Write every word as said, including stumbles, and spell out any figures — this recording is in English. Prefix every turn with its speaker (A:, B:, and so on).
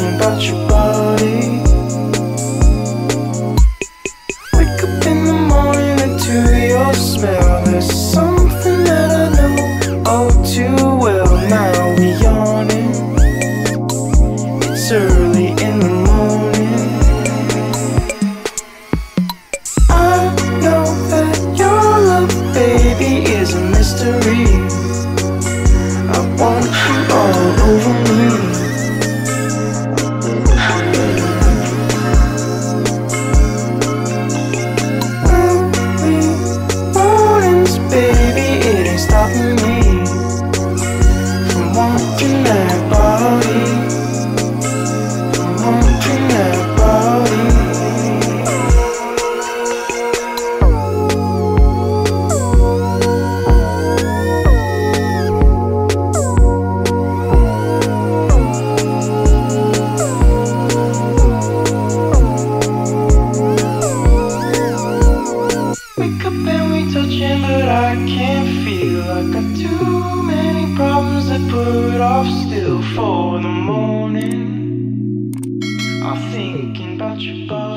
A: thinking about your body. Wake up in the morning and to your smell, there's something that I know oh too well. Now we're yawning, it's early in the morning. I know that your love, baby, is a mystery. I want you all over me. Early mornings, baby, it ain't stopping me from wanting that body, from wanting that body. Wake up and we touching, but I can't feel. I got too many problems that put off still for the morning. I'm thinking about your body.